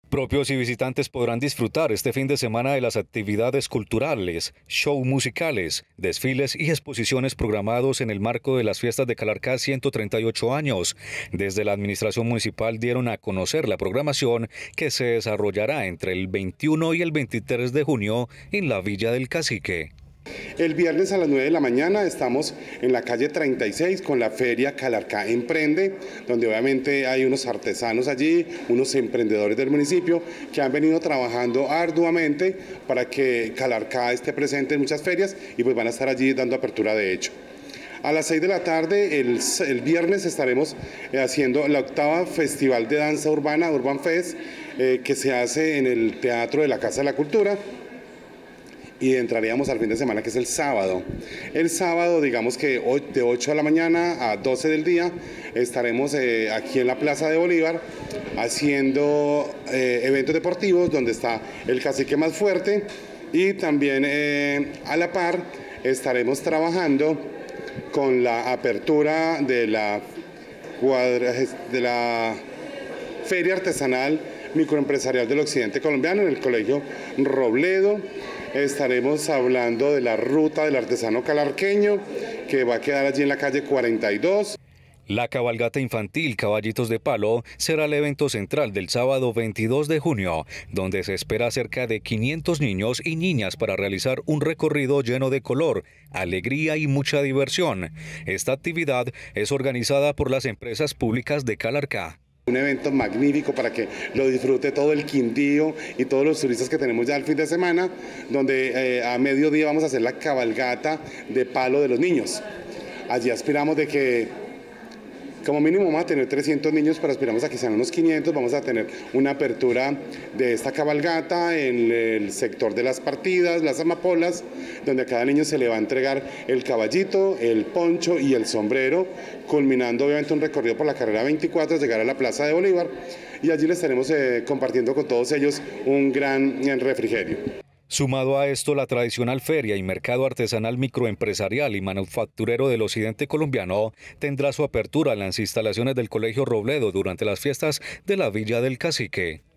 Propios y visitantes podrán disfrutar este fin de semana de las actividades culturales, show musicales, desfiles y exposiciones programados en el marco de las fiestas de Calarcá 138 años. Desde la administración municipal dieron a conocer la programación que se desarrollará entre el 21 y el 23 de junio en la Villa del Cacique. El viernes a las 9 de la mañana estamos en la calle 36 con la feria Calarcá Emprende, donde obviamente hay unos artesanos allí, unos emprendedores del municipio que han venido trabajando arduamente para que Calarcá esté presente en muchas ferias y pues van a estar allí dando apertura de hecho. A las 6 de la tarde, el viernes, estaremos haciendo la 8ª Festival de Danza Urbana, Urban Fest, que se hace en el Teatro de la Casa de la Cultura. Y entraríamos al fin de semana, que es el sábado. El sábado, digamos que de 8 de la mañana a 12 del día, estaremos aquí en la Plaza de Bolívar haciendo eventos deportivos, donde está el cacique más fuerte, y también a la par estaremos trabajando con la apertura de la Feria Artesanal Microempresarial del Occidente Colombiano en el Colegio Robledo. Estaremos hablando de la ruta del artesano calarqueño, que va a quedar allí en la calle 42. La cabalgata infantil Caballitos de Palo será el evento central del sábado 22 de junio, donde se espera cerca de 500 niños y niñas para realizar un recorrido lleno de color, alegría y mucha diversión. Esta actividad es organizada por las empresas públicas de Calarcá. Un evento magnífico para que lo disfrute todo el Quindío y todos los turistas que tenemos ya el fin de semana, donde a mediodía vamos a hacer la cabalgata de palo de los niños. Allí aspiramos de que como mínimo vamos a tener 300 niños, pero aspiramos a que sean unos 500. Vamos a tener una apertura de esta cabalgata en el sector de las partidas, las amapolas, donde a cada niño se le va a entregar el caballito, el poncho y el sombrero, culminando obviamente un recorrido por la carrera 24, llegar a la Plaza de Bolívar, y allí les estaremos compartiendo con todos ellos un gran refrigerio. Sumado a esto, la tradicional feria y mercado artesanal microempresarial y manufacturero del occidente colombiano tendrá su apertura en las instalaciones del Colegio Robledo durante las fiestas de la Villa del Cacique.